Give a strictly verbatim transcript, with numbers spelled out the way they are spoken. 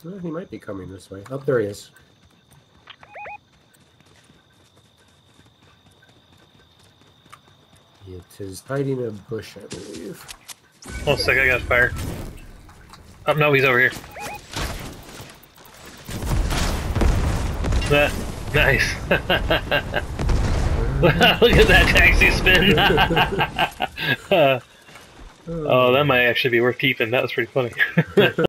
Well, he might be coming this way. Oh, there he is. It is hiding in a bush, I believe. One sec, I got fire. Oh, no, he's over here. That, nice. Look at that taxi spin. Oh, that might actually be worth keeping. That was pretty funny.